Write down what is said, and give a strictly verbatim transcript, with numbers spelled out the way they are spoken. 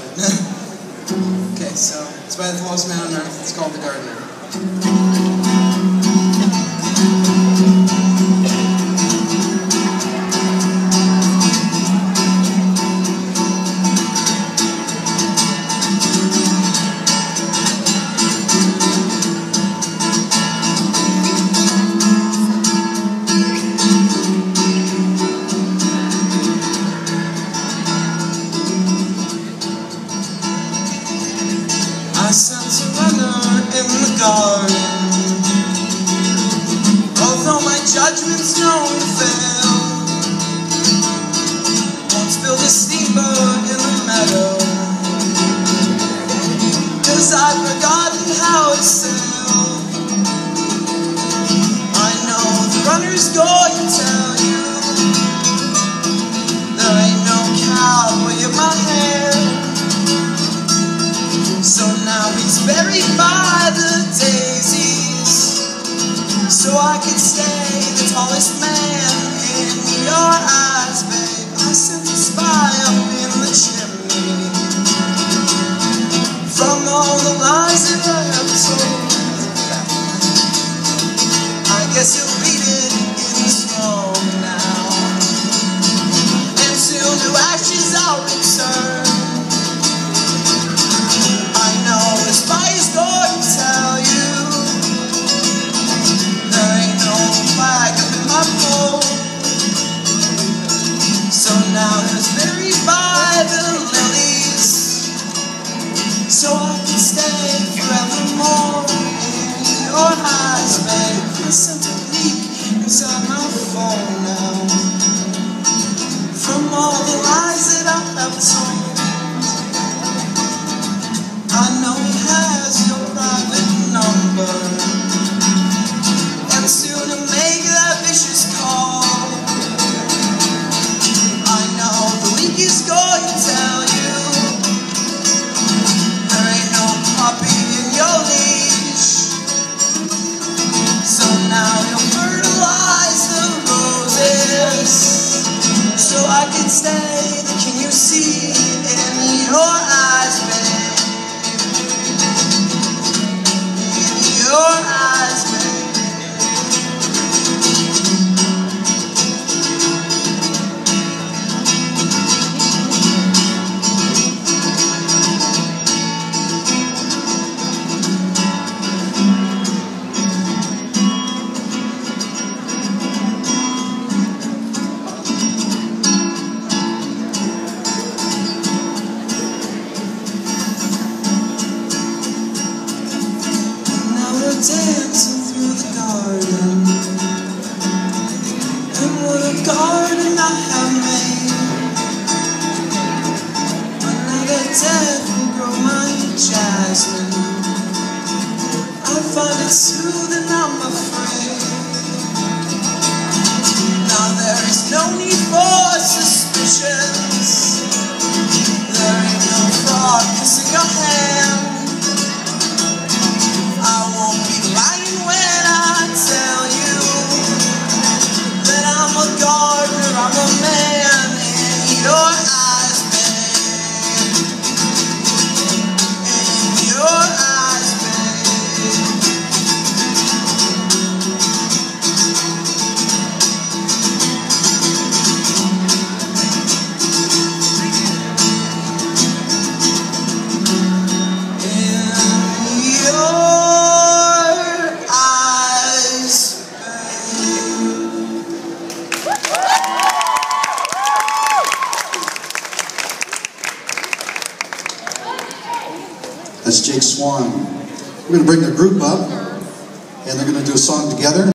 about it. Okay, so it's by the tallest man on earth. It's called the Gardner. I sense a runner in the garden, although my judgment's known to fail. Once built a steamboat in the meadow, 'cause I've forgotten how to sail. I know the runner's going to tell you there ain't no cowboy in my hair. So now he's buried by the daisies, so I can stay the tallest man in your eyes, babe. I sent a spy up in the chimney from all the lies that I have told. I guess you'll beat it in the smoke now, and soon to ashes I'll return. So now he's buried by the lilies, so I can stay forevermore in your eyes, babe. I sent a leak inside my phone now from all the lies that I have told. I know he has your private number, and soon to make that vicious call. He's going to tell you there ain't no puppy in your leash. So now he'll fertilize the roses, so I can stay the king you see in your eyes, babe. In your eyes, babe. Dancing through the garden, and what a garden I have made. But now the death will grow my jasmine, I find it soothing, I'm afraid. Now there is no need for suspicions, there ain't no fraud kissing your hand. I'm a man in your eyes, babe. In your eyes, babe. In your eyes, babe. That's Jake Swan. We're going to bring the group up, and they're going to do a song together.